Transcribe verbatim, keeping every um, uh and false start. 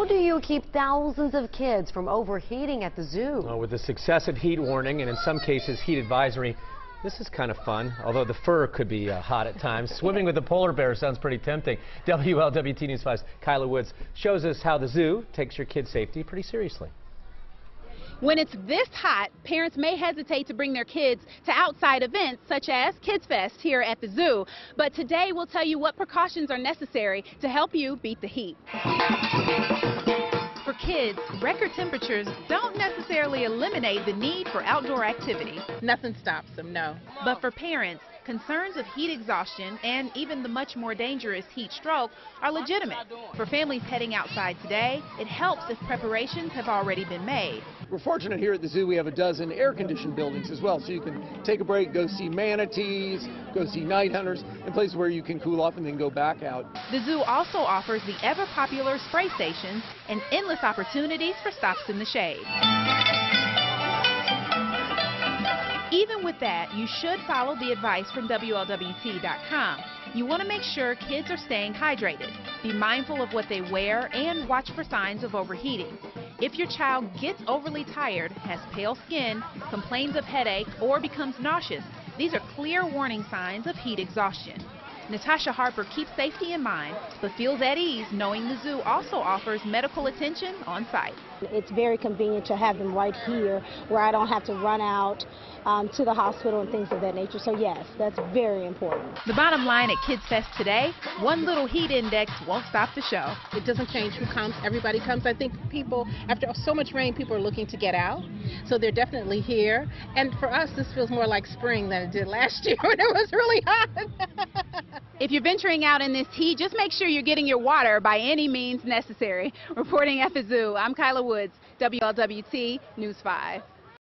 How do you keep thousands of kids from overheating at the zoo? Well, with the successive heat warning and in some cases heat advisory, this is kind of fun, although the fur could be uh, hot at times. Swimming with the polar bear sounds pretty tempting. W L W T News five's Kyla Woods shows us how the zoo takes your kids' safety pretty seriously. When it's this hot, parents may hesitate to bring their kids to outside events such as Kids Fest here at the zoo. But today we'll tell you what precautions are necessary to help you beat the heat. For kids, record temperatures don't necessarily eliminate the need for outdoor activity. Nothing stops them, no. But for parents, concerns of heat exhaustion and even the much more dangerous heat stroke are legitimate. For families heading outside today, it helps if preparations have already been made. We're fortunate here at the zoo we have a dozen air-conditioned buildings as well, so you can take a break, go see manatees, go see night hunters, and places where you can cool off and then go back out. The zoo also offers the ever-popular spray stations and endless opportunities for stops in the shade. Even with that, you should follow the advice from W L W T dot com. You want to make sure kids are staying hydrated. Be mindful of what they wear and watch for signs of overheating. If your child gets overly tired, has pale skin, complains of headache, or becomes nauseous, these are clear warning signs of heat exhaustion. Natasha Harper keeps safety in mind, but feels at ease knowing the zoo also offers medical attention on site. It's very convenient to have them right here where I don't have to run out um, to the hospital and things of that nature. So yes, that's very important. The bottom line at Kids Fest today, one little heat index won't stop the show. It doesn't change who comes, everybody comes. I think people, after so much rain, people are looking to get out. So they're definitely here. And for us, this feels more like spring than it did last year when it was really hot. If you're venturing out in this heat, just make sure you're getting your water by any means necessary. Reporting at the zoo, I'm Kyla Woods, W L W T News five.